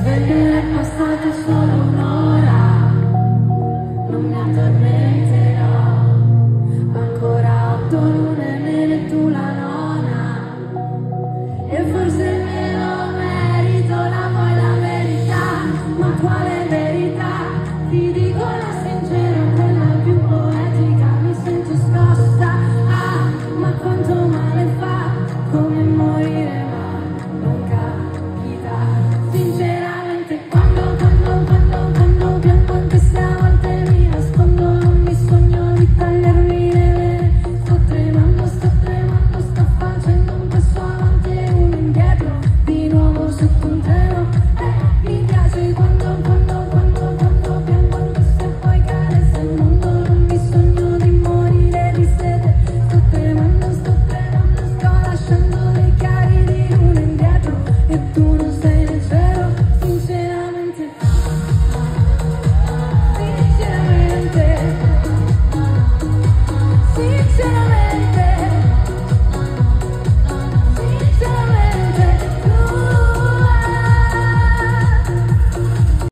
Sveglio è passata solo un'ora, non mi addormenterò. Ancora 8 lune nere, tu la nona, e forse me lo merito. La vuoi la verità? Ma quale verità? Ti dico la sincera, quella più poetica. Mi sento scossa, ma quanto male fa, come morire ma non capita. Sinceramente quando piango anche se a volte mi nascondo, non mi sogno di tagliarmi le vene. Sto tremando, sto facendo un passo avanti e uno indietro, di nuovo sotto un treno. Mi piace quando piango anche se poi carezza il mondo, non mi sogno di morire di sete. Sto tremando, sto lasciando dei chiari di luna indietro e tu non